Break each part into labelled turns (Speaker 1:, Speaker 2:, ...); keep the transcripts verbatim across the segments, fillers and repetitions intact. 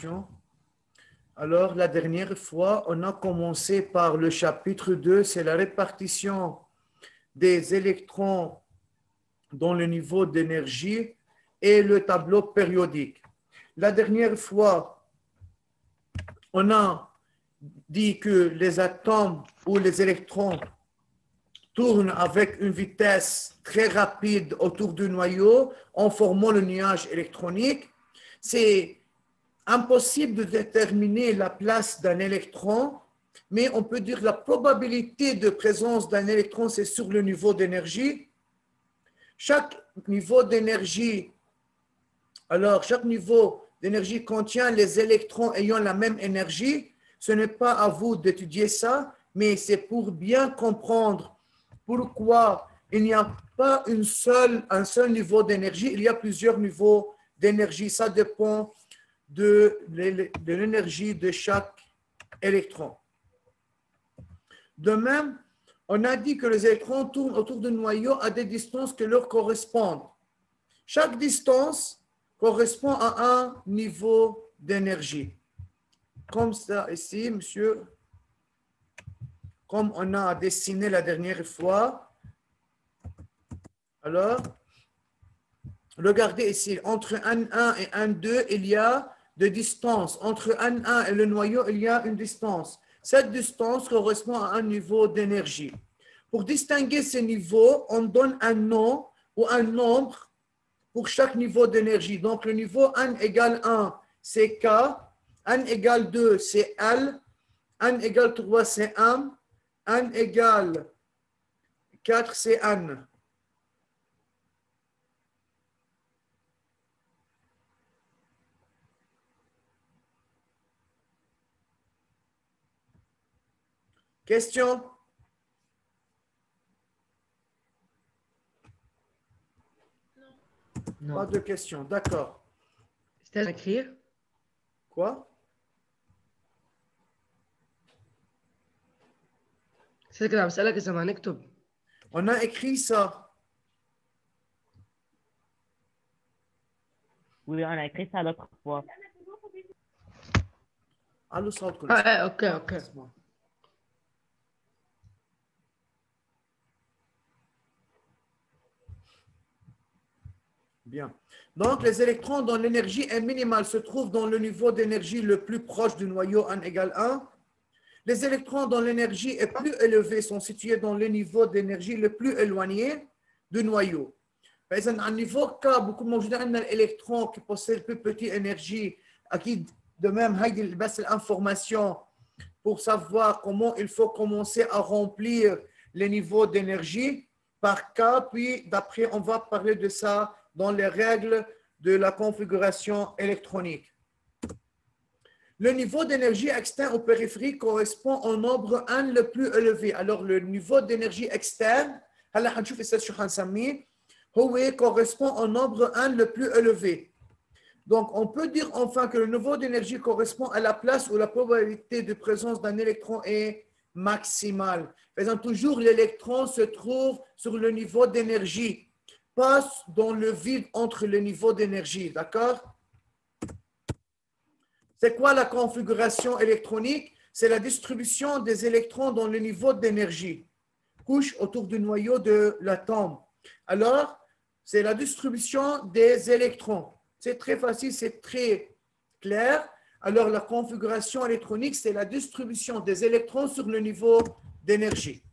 Speaker 1: question. Alors, la dernière fois, on a commencé par le chapitre deux, c'est la répartition des électrons dans le niveau d'énergie et le tableau périodique. La dernière fois, on a dit que les atomes ou les électrons tournent avec une vitesse très rapide autour du noyau en formant le nuage électronique. C'est impossible de déterminer la place d'un électron, mais on peut dire que la probabilité de présence d'un électron, c'est sur le niveau d'énergie. Chaque niveau d'énergie, alors chaque niveau d'énergie contient les électrons ayant la même énergie. Ce n'est pas à vous d'étudier ça, mais c'est pour bien comprendre pourquoi il n'y a pas une seule, un seul niveau d'énergie, il y a plusieurs niveaux d'énergie. Ça dépend de l'énergie de chaque électron. De même, on a dit que les électrons tournent autour du noyau à des distances qui leur correspondent. Chaque distance correspond à un niveau d'énergie. Comme ça ici, monsieur, comme on a dessiné la dernière fois. Alors, regardez ici, entre N un et N deux, il y a de distance. Entre N un et le noyau, il y a une distance. Cette distance correspond à un niveau d'énergie. Pour distinguer ces niveaux, on donne un nom ou un nombre pour chaque niveau d'énergie. Donc, le niveau N égale un, c'est K. N égale deux, c'est L. N égale trois, c'est M. N égale quatre, c'est N. Question?
Speaker 2: Non.
Speaker 1: Pas de question, d'accord.
Speaker 2: C'est à écrire?
Speaker 1: Quoi?
Speaker 2: C'est كده بسألك إذا ما هنكتب.
Speaker 1: On a écrit ça.
Speaker 3: Oui, on a écrit ça l'autre fois.
Speaker 1: Allô, صوت كل
Speaker 2: Ah, eh, ok, ok.
Speaker 1: Bien. Donc, les électrons dont l'énergie est minimale se trouvent dans le niveau d'énergie le plus proche du noyau N égale un. Les électrons dont l'énergie est plus élevée sont situés dans le niveau d'énergie le plus éloigné du noyau. فإذا à niveau K, beaucoup موجود عندنا l'électron qui possède plus petite énergie. أكيد de même, هيدي بس l'information pour savoir comment il faut commencer à remplir les niveaux d'énergie par K. Puis, d'après, on va parler de ça dans les règles de la configuration électronique. Le niveau d'énergie externe au périphérique correspond au nombre N le plus élevé. Alors, le niveau d'énergie externe, هلا حنشوف إذا شو حنسميه، هو correspond au nombre N le plus élevé. Donc, on peut dire enfin que le niveau d'énergie correspond à la place où la probabilité de présence d'un électron est maximale. Faisant toujours, l'électron se trouve sur le niveau d'énergie, pas dans le vide entre les niveaux d'énergie. D'accord? C'est quoi la configuration électronique? C'est la distribution des électrons dans le niveau d'énergie. Couche autour du noyau de l'atome. Alors, c'est la distribution des électrons. C'est très facile, c'est très clair. Alors, la configuration électronique, c'est la distribution des électrons sur le niveau d'énergie.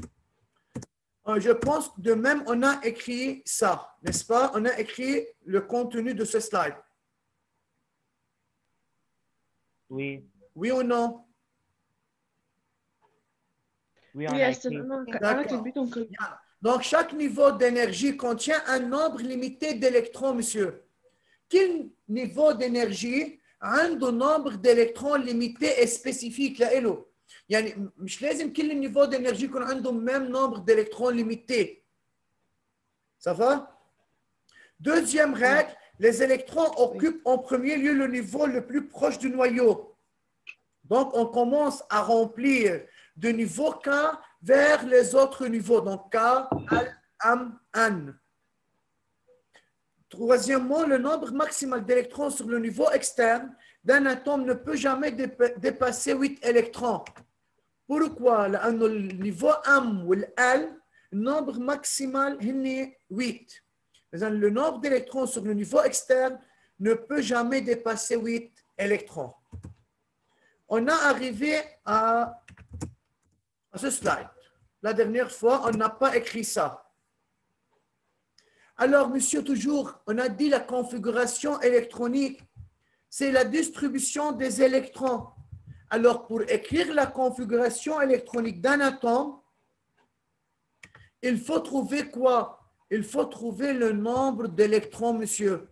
Speaker 1: Je pense que de même, on a écrit ça, n'est-ce pas? On a écrit le contenu de ce slide.
Speaker 3: Oui.
Speaker 1: Oui ou non?
Speaker 3: Oui, on
Speaker 4: Oui,
Speaker 3: a
Speaker 4: est-ce
Speaker 3: écrit.
Speaker 4: que
Speaker 1: Donc, chaque niveau d'énergie contient un nombre limité d'électrons, monsieur. Quel niveau d'énergie a un nombre d'électrons limité et spécifique لإله؟ يعني مش لازم كل النيفو d'énergie يكون عندهم même nombre d'électrons limité. Ça va? Deuxième règle, les électrons occupent en premier lieu le niveau le plus proche du noyau. Donc, on commence à remplir de niveau K vers les autres niveaux. Donc, K, L, M, N. Troisièmement, le nombre maximal d'électrons sur le niveau externe d'un atome ne peut jamais dépa- dépasser huit électrons. Pourquoi? لأنه النيفو M ou L, le nombre maximal est huit. Le nombre d'électrons sur le niveau externe ne peut jamais dépasser huit électrons. On a arrivé à, à ce slide. La dernière fois, on n'a pas écrit ça. Alors, monsieur, toujours, on a dit la configuration électronique, c'est la distribution des électrons. Alors, pour écrire la configuration électronique d'un atome, il faut trouver quoi? Il faut trouver le nombre d'électrons, monsieur.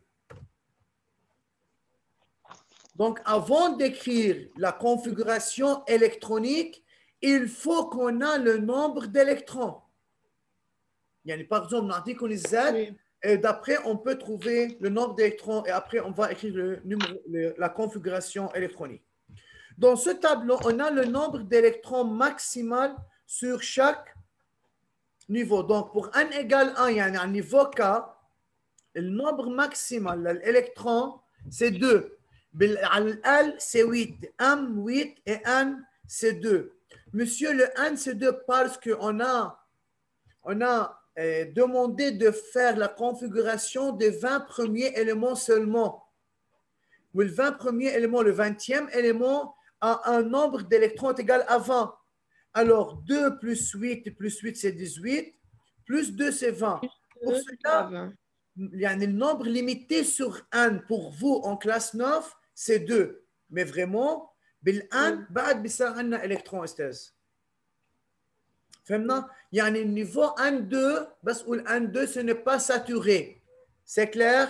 Speaker 1: Donc, avant d'écrire la configuration électronique, il faut qu'on ait le nombre d'électrons. Yani, par exemple, on a dit qu'on est Z,
Speaker 2: Oui.
Speaker 1: et d'après, on peut trouver le nombre d'électrons et après, on va écrire le numéro, le- la configuration électronique. Dans ce tableau, on a le nombre d'électrons maximal sur chaque niveau. Donc, pour n égale un, il y a un niveau K, le nombre maximal de l'électron, c'est deux. L, c'est huit. M, huit et N, c'est deux. Monsieur, le N, c'est deux parce qu'on a, on a euh, demandé de faire la configuration des vingt premiers éléments seulement. Où le vingt premier élément, le vingtième élément, a un nombre d'électrons égal à vingt. Alors, deux plus huit plus huit, c'est dix-huit. Plus deux, c'est vingt. Pour cela, il y a un nombre limité sur N. Pour vous, en classe neuf, c'est deux. Mais vraiment, بالآن بعد بيصير عندنا électron استاذ. فهمنا؟ يعني النيفو N deux, بس قول N deux, ce n'est pas saturé. C'est clair?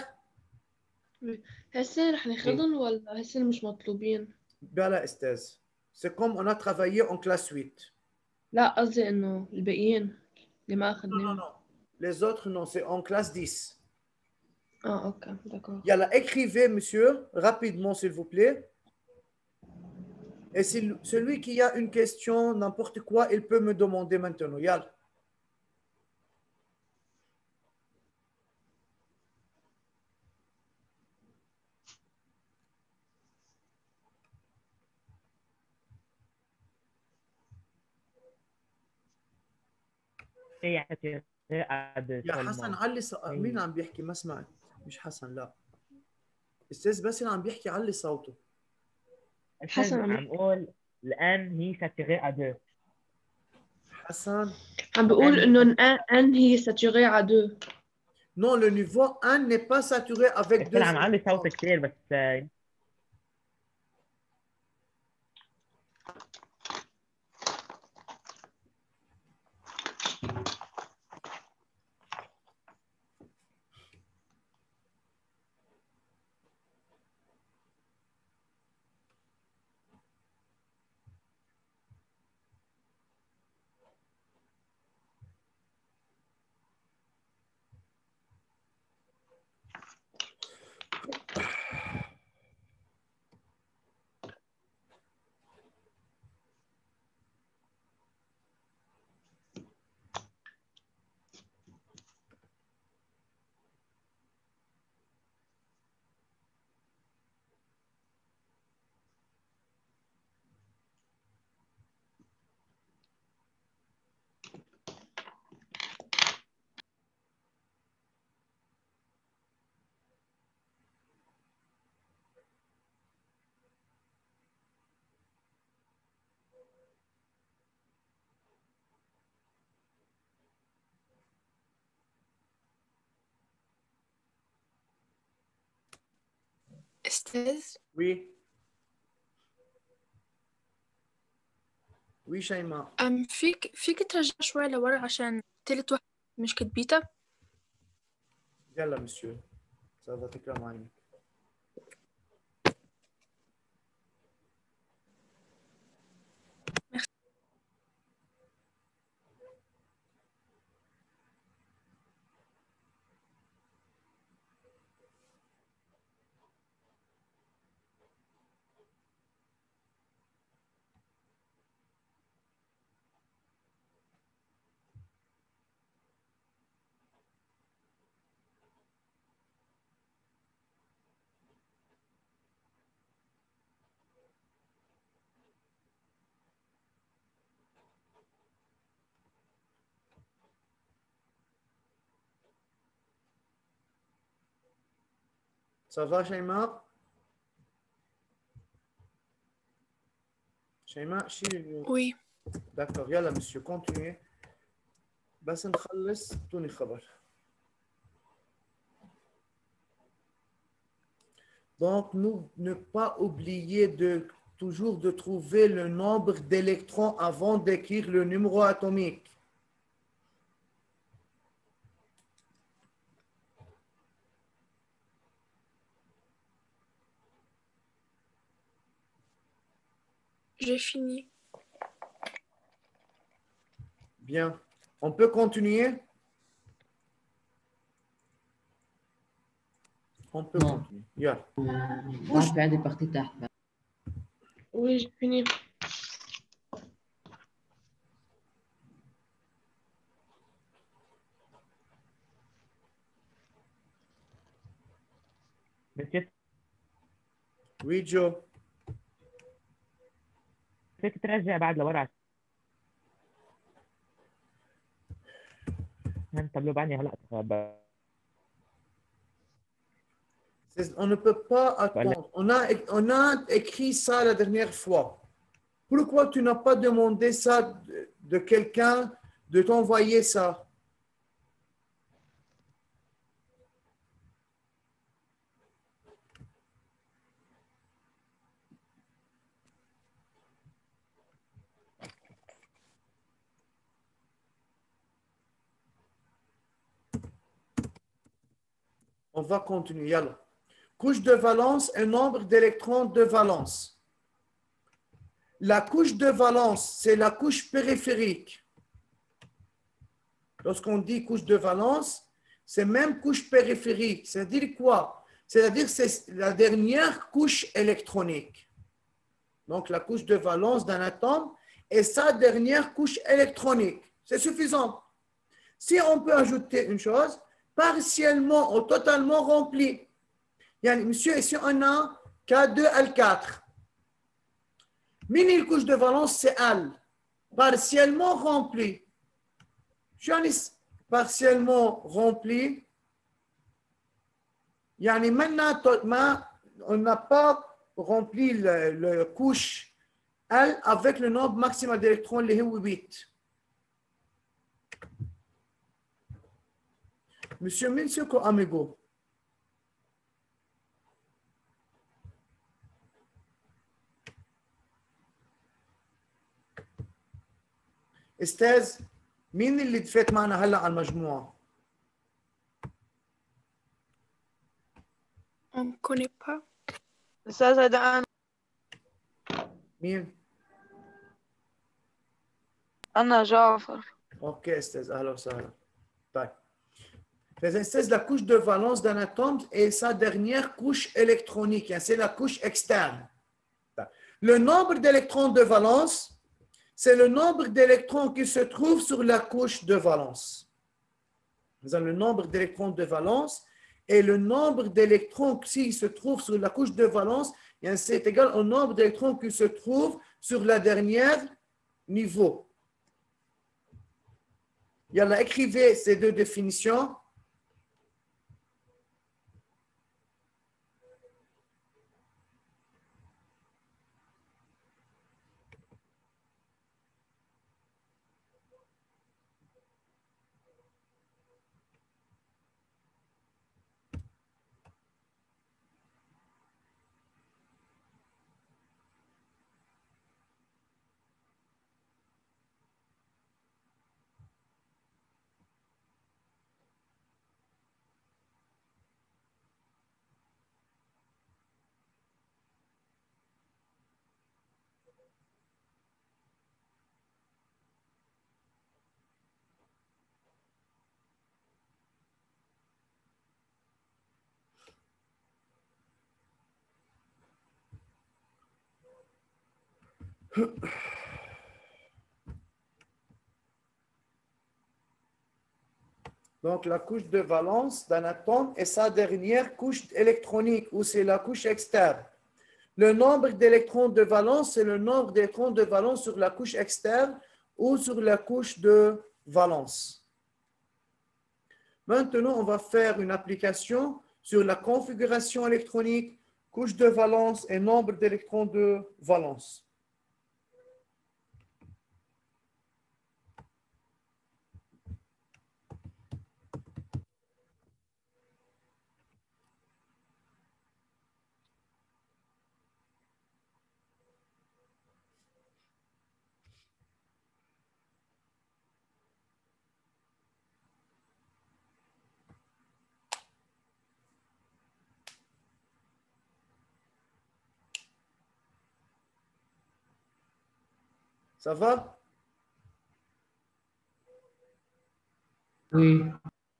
Speaker 4: هسه رح ناخذهم ولا هسه مش مطلوبين؟
Speaker 1: بلا استاذ. C'est comme on a travaillé en classe huit.
Speaker 4: لا قصدي انه الباقيين اللي ما
Speaker 1: Non, non,
Speaker 4: اخذناهم.
Speaker 1: non. Les autres, non, c'est en classe dix.
Speaker 4: اه اوكي d'accord.
Speaker 1: Il y a la écrivez, monsieur, rapidement, s'il vous plaît. Et si celui qui a une question, n'importe quoi, il peut me demander maintenant. Yal.
Speaker 3: هي saturé à deux
Speaker 1: يا
Speaker 3: seulement.
Speaker 1: حسن علي ص...
Speaker 3: أي.
Speaker 1: مين عم بيحكي؟ ما سمعت. مش حسن، لا. استاذ باسل عم بيحكي، علي صوته.
Speaker 4: حسن عم
Speaker 3: عم اقول الان هي saturé à deux.
Speaker 1: حسن.
Speaker 4: عم بقول
Speaker 3: أن-
Speaker 4: انه ان هي ساتوري على دو.
Speaker 1: Non, le niveau un n'est pas saturé avec
Speaker 3: بس
Speaker 1: deux
Speaker 3: انا عم علي
Speaker 1: électrons.
Speaker 3: صوتي كثير بس آه،
Speaker 5: أستاذ
Speaker 1: Oui. Oui, شيماء.
Speaker 5: أم فيك فيك ترجع شوي لورا عشان تالت واحد مش كتبيتها.
Speaker 1: يلا monsieur. Ça va تكرم عينك. Ça va, Shaima? Shaima, شيل.
Speaker 5: Oui.
Speaker 1: D'accord, يلا monsieur, continuez. بس نخلص توني خبر. Donc, nous ne pas oublier de toujours de trouver le nombre d'électrons avant d'écrire le numéro atomique.
Speaker 5: J'ai fini.
Speaker 1: Bien. On peut continuer? On peut
Speaker 6: Non.
Speaker 1: continuer. يلا.
Speaker 6: بعد في عندي بارتي تحت.
Speaker 4: Oui, j'ai fini.
Speaker 3: Monsieur,
Speaker 1: Oui, Joe.
Speaker 3: فيك ترجع بعد لورا عشان التابلو بعدني هلا ب-
Speaker 1: C'est- On ne peut pas attendre. On a, on a écrit ça la dernière fois. Pourquoi tu n'as pas demandé ça de, de quelqu'un de t'envoyer ça? On va continuer. Yalla. Couche de valence et nombre d'électrons de valence. La couche de valence, c'est la couche périphérique. Lorsqu'on dit couche de valence, c'est même couche périphérique. C'est-à-dire quoi? C'est-à-dire que c'est la dernière couche électronique. Donc, la couche de valence d'un atome est sa dernière couche électronique. C'est suffisant. Si on peut ajouter une chose, partiellement ou totalement remplie. Yani, monsieur, ici on a K deux L quatre. Mini couche de valence, c'est L. Partiellement rempli. Yani, partiellement rempli. Yani, maintenant, on n'a pas rempli le, le couche L avec le nombre maximal d'électrons, les huit. Monsieur Minsoko Amigo. استاذ مين اللي دفت معنا هلا على المجموعه؟
Speaker 5: On ne connaît pas.
Speaker 7: أستاذ هذا أنا
Speaker 1: مين؟
Speaker 7: أنا جعفر.
Speaker 1: اوكي استاذ اهلا وسهلا. طيب. فإذا استاذ la couche de valence d'un atome est sa dernière couche électronique, c'est la couche externe. Le nombre d'électrons de valence, c'est le nombre d'électrons qui se trouvent sur la couche de valence. Vous avez le nombre d'électrons de valence et le nombre d'électrons qui se trouvent sur la couche de valence, c'est égal au nombre d'électrons qui se trouvent sur la dernière niveau. Yalla, écrivez ces deux définitions. Donc, la couche de valence d'un atome est sa dernière couche électronique, ou c'est la couche externe. Le nombre d'électrons de valence, c'est le nombre d'électrons de valence sur la couche externe ou sur la couche de valence. Maintenant, on va faire une application sur la configuration électronique, couche de valence et nombre d'électrons de valence. Ça va?
Speaker 6: Oui.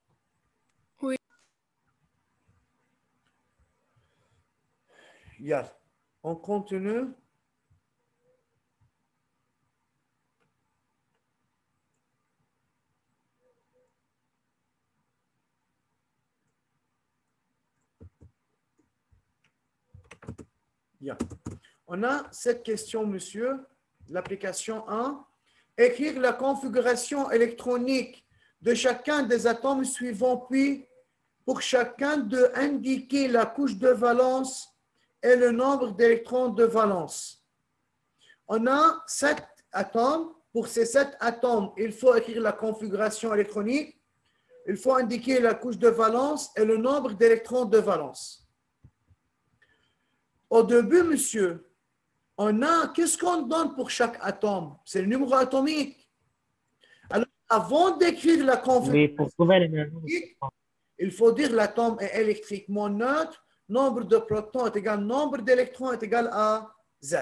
Speaker 1: Yeah. On continue. Yeah. On a cette question, monsieur. L'application un. Écrire la configuration électronique de chacun des atomes suivants, puis pour chacun de indiquer la couche de valence et le nombre d'électrons de valence. On a sept atomes. Pour ces sept atomes, il faut écrire la configuration électronique. Il faut indiquer la couche de valence et le nombre d'électrons de valence. Au début, monsieur, on a, qu'est-ce qu'on donne pour chaque atome? C'est le numéro atomique. Alors, avant d'écrire la configuration
Speaker 3: Oui, pour trouver le numéro.
Speaker 1: électronique, il faut dire l'atome est électriquement neutre, nombre de protons est égal, nombre d'électrons est égal à Z.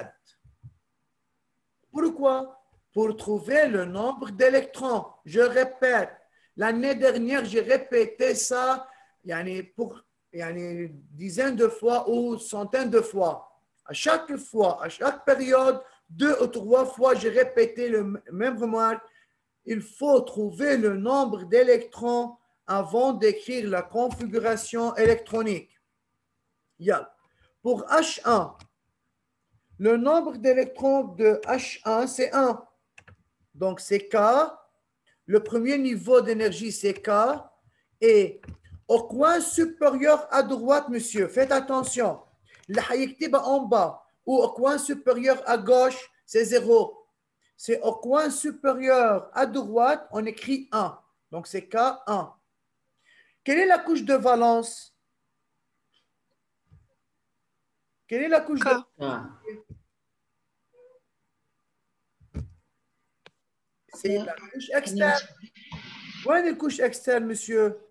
Speaker 1: Pourquoi? Pour trouver le nombre d'électrons. Je répète, l'année dernière, j'ai répété ça yani, pour yani, dizaines de fois ou centaines de fois. À chaque fois, à chaque période, deux ou trois fois, j'ai répété le même remarque. Il faut trouver le nombre d'électrons avant d'écrire la configuration électronique. Yeah. Pour H un, le nombre d'électrons de H un, c'est un. Donc, c'est K. Le premier niveau d'énergie, c'est K. Et au coin supérieur à droite, monsieur, faites attention. Le haïktib en bas ou au coin supérieur à gauche, c'est zéro. C'est au coin supérieur à droite, on écrit un. Donc, c'est K un. Quelle est la couche de valence? Quelle est la couche
Speaker 5: K.
Speaker 1: de
Speaker 6: Ah.
Speaker 1: C'est la couche externe. Où est la couche externe, monsieur?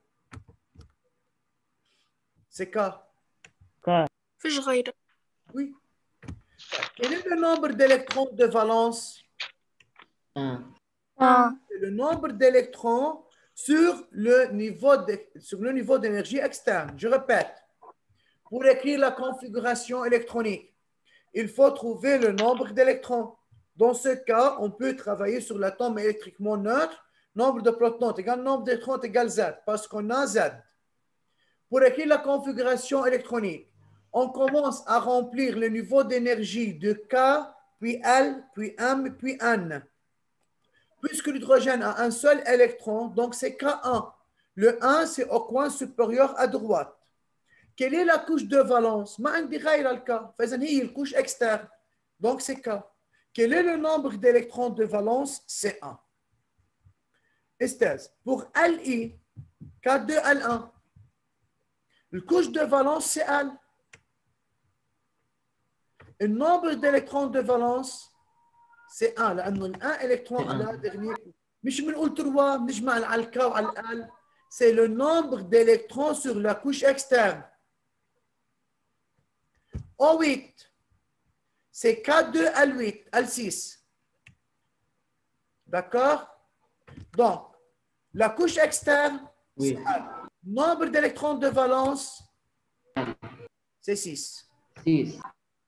Speaker 1: C'est K.
Speaker 5: فيش غيره.
Speaker 1: Oui. Quel est le nombre d'électrons de valence?
Speaker 6: Ah.
Speaker 5: Ah.
Speaker 1: C'est le nombre d'électrons sur le niveau de, sur le niveau d'énergie externe. Je répète, pour écrire la configuration électronique, il faut trouver le nombre d'électrons. Dans ce cas, on peut travailler sur l'atome électriquement neutre. Nombre de protons est égal nombre d'électrons est égal Z, parce qu'on a Z. Pour écrire la configuration électronique, on commence à remplir le niveau d'énergie de K, puis L, puis M, puis N. Puisque l'hydrogène a un seul électron, donc c'est K un. Le un, c'est au coin supérieur à droite. Quelle est la couche de valence? ما عندي غير الك. فإذا هي الكوش externe. Donc c'est K. Quel est le nombre d'électrons de valence? C'est un. Esthèse. Pour L I, K deux L un. Le couche de valence, c'est L. Le nombre d'électrons de valence, c'est un. لأنه un électron على dernier. مش بنقول trois, بنجمع على الك وعلى ال. C'est le nombre d'électrons sur la couche externe. O huit, c'est K deux L huit, L six. D'accord? Donc, la couche externe,
Speaker 6: Oui.
Speaker 1: c'est L. Nombre d'électrons de valence, c'est six.
Speaker 6: six.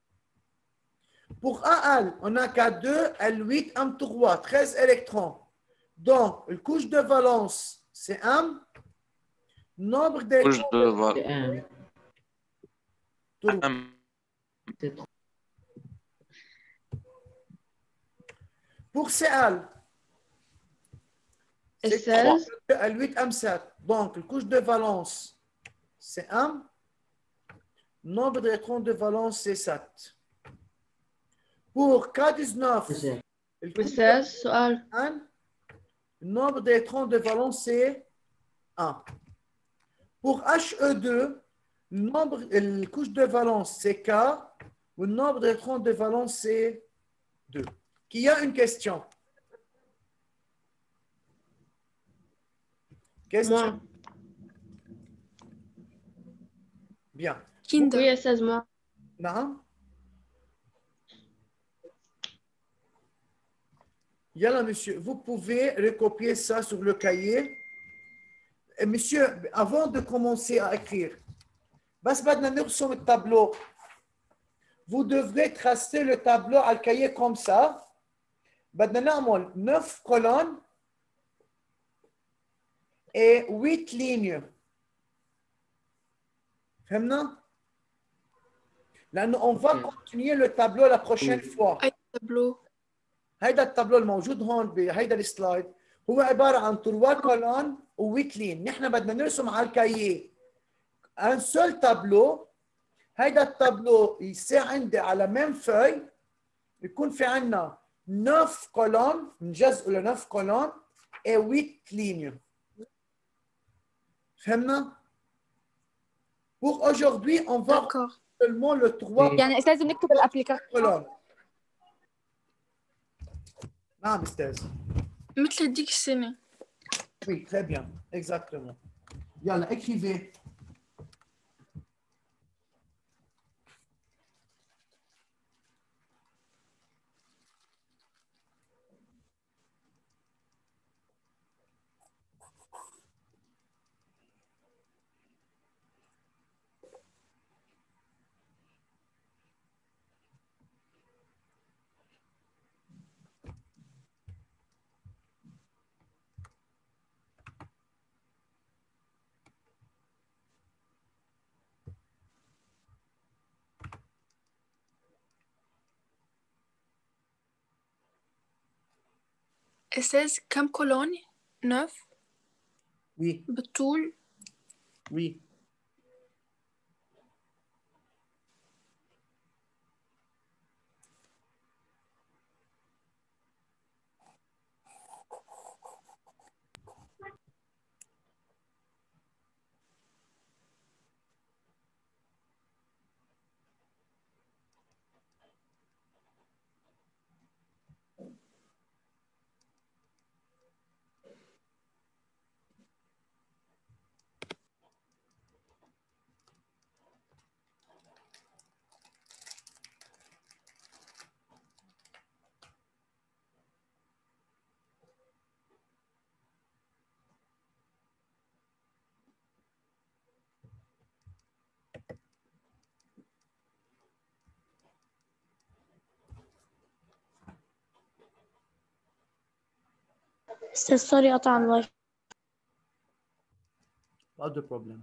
Speaker 1: Pour A L, on a K deux, L huit, M trois, treize électrons. Donc, la couche de valence, c'est M. Nombre
Speaker 8: couche
Speaker 1: d'électrons
Speaker 8: de val-
Speaker 6: C'est un.
Speaker 1: de
Speaker 8: un.
Speaker 6: C'est trois.
Speaker 1: Pour C L, c'est
Speaker 2: seize.
Speaker 1: L huit, M sept. Donc, la couche de valence, c'est M. nombre d'électrons de valence, c'est sept. Pour K dix-neuf,
Speaker 6: تسعة
Speaker 1: le couche de
Speaker 2: أستاذ سؤال
Speaker 1: un, le nombre d'électrons de valence, c'est un. Pour H E deux, le nombre, le couche de valence, c'est K. Le nombre d'électrons de valence, c'est deux. Qui a une question? Question?
Speaker 2: moi
Speaker 1: Bien.
Speaker 5: كيندا.
Speaker 2: oui أستاذ moi
Speaker 1: نعم. Yalla, monsieur, vous pouvez recopier ça sur le cahier. Et monsieur, avant de commencer à écrire, بس بدنا نرسم التابلو. Vous devrez tracer le tableau à le cahier comme ça. بدنا نعمل neuf colonnes et huit lignes. فهمنا؟ لأنه on va continuer le tableau la prochaine fois.
Speaker 5: أي تابلو.
Speaker 1: هيدا التابلو الموجود هون بهيدا السلايد هو عباره عن تروا كولون وويت لين. نحن بدنا نرسم على الكاييه ان سول تابلو. هيدا التابلو يصير عندي على ميم فوي يكون في عندنا neuf كولون نجزئه ل neuf كولون et huit lignes. فهمنا؟ Pour aujourd'hui, on va
Speaker 5: D'accord.
Speaker 1: seulement le trois
Speaker 8: يعني استاذ لازم نكتب الابلكيشن.
Speaker 1: colonnes. نعم استاذ.
Speaker 5: مثل ديك السنة.
Speaker 1: Oui, très bien, exactement. Yalla, écrivez.
Speaker 5: أستاذ كم كولون؟ نوف
Speaker 1: Oui,
Speaker 5: بالطول.
Speaker 1: oui.
Speaker 4: استاذ سوري قطع الواي فاي.
Speaker 1: Pas de problème.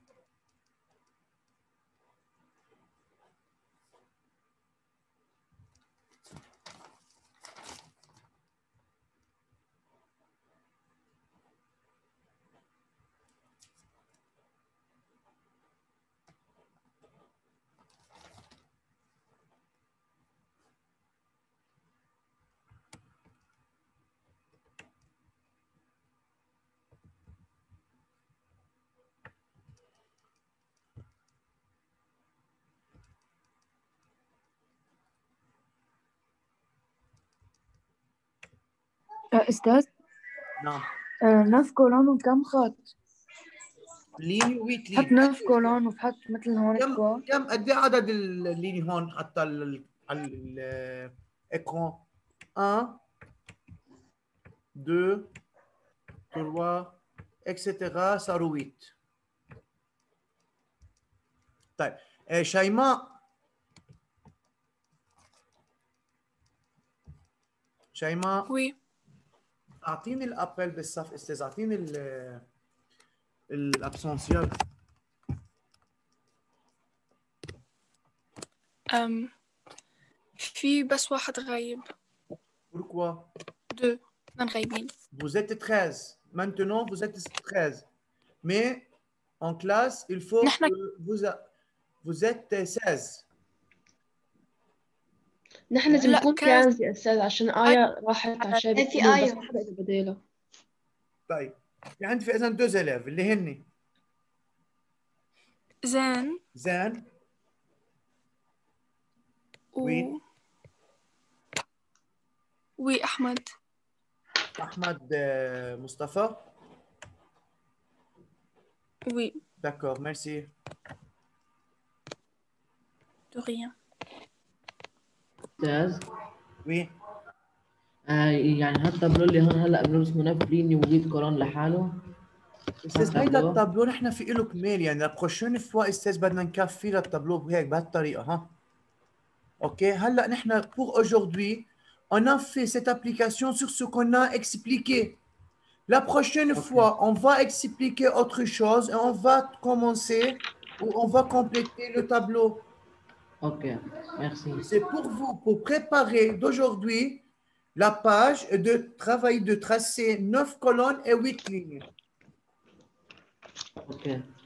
Speaker 8: استاذ
Speaker 1: نعم.
Speaker 8: نوف كولون وكم خط؟
Speaker 1: لين ويت
Speaker 8: حط
Speaker 1: لين.
Speaker 8: نوف كولون وبحط مثل هون
Speaker 1: كم
Speaker 8: كوا.
Speaker 1: كم قد ايه عدد اللين هون حتى ال- على الاكران؟ un, deux, trois, et cetera صاروا huit. طيب آه، شيماء شيماء
Speaker 5: وي.
Speaker 1: اعطيني الابل بالصف استاذ. اعطيني ال- الابسنسيال.
Speaker 5: أم في بس واحد غايب.
Speaker 1: Pourquoi?
Speaker 5: دو. اثنين غايبين.
Speaker 1: Vous êtes treize. Maintenant, vous êtes treize. Mais en classe, il faut
Speaker 5: نحن-
Speaker 1: que vous... a- Vous êtes euh, seize.
Speaker 8: نحن لازم
Speaker 5: لا،
Speaker 8: نكون
Speaker 5: كان-
Speaker 8: كنز يا أستاذ عشان آية راحت على شاي
Speaker 4: إيه، في
Speaker 8: بتقول
Speaker 4: آية.
Speaker 8: بس حدا إذا بديلها.
Speaker 1: طيب في عندي في إذن deux élèves اللي هن
Speaker 5: زين
Speaker 1: زين
Speaker 5: و
Speaker 1: وين؟
Speaker 5: وأحمد.
Speaker 1: أحمد euh, Mustafa.
Speaker 5: Oui,
Speaker 1: D'accord, merci.
Speaker 5: de rien.
Speaker 6: أستاذ
Speaker 1: Oui.
Speaker 6: آه يعني هالتابلو اللي هون هلا بنرسمه نفليني وجيب كولون لحاله.
Speaker 1: استاذ هيدا التابلو نحن في له كمال يعني لا بروشين فوا استاذ بدنا نكفي للتابلو بهيك بهالطريقه ها. اوكي هلا نحن pour aujourd'hui on a fait cette application sur ce qu'on a expliqué. La prochaine
Speaker 6: Ok.
Speaker 1: fois on va expliquer autre chose et on va commencer ou on va compléter le tableau.
Speaker 6: Ok, merci.
Speaker 1: C'est pour vous pour préparer d'aujourd'hui la page et de travailler de tracer neuf colonnes et huit lignes.
Speaker 6: Ok.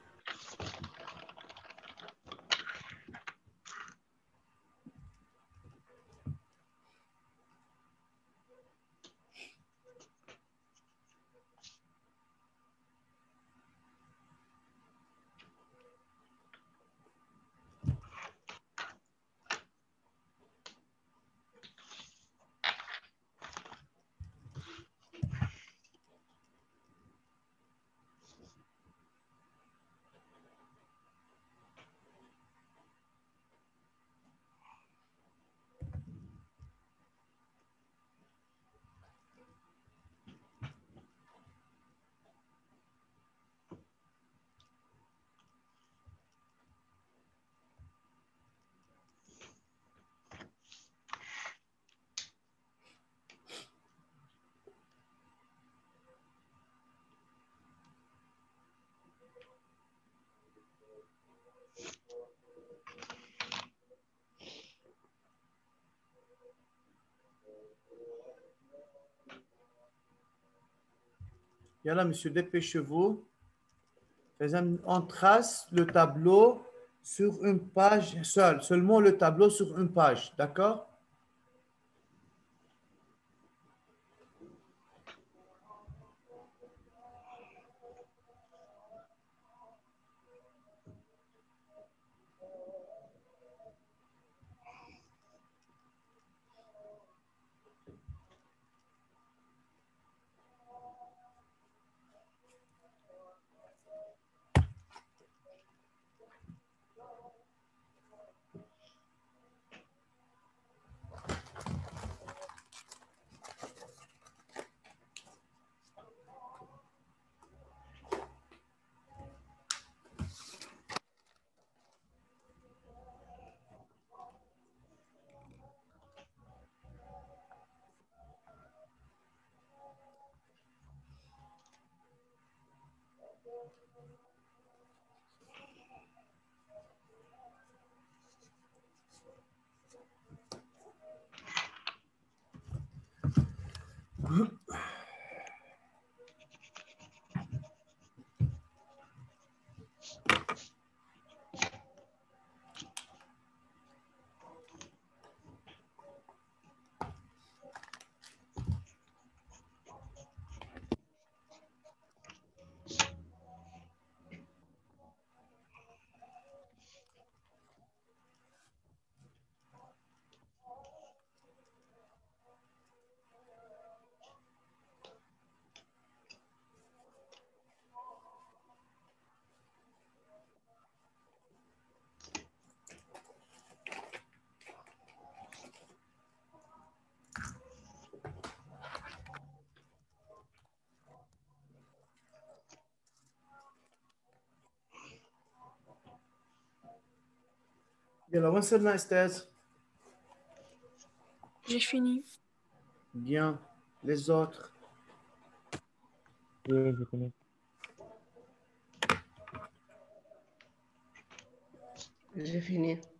Speaker 1: Yalla, monsieur, dépêchez-vous. On trace le tableau sur une page seule, seulement le tableau sur une page, d'accord? Yalla, وين صرنا أستاذ؟
Speaker 5: J'ai fini.
Speaker 1: Bien. Les autres?
Speaker 3: Oui, j'ai fini.
Speaker 2: J'ai fini.